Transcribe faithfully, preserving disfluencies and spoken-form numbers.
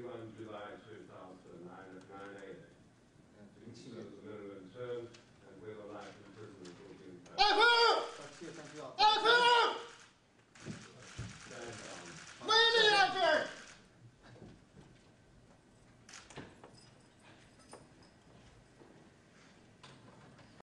twenty-one July two thousand nine at nine A M. Continue.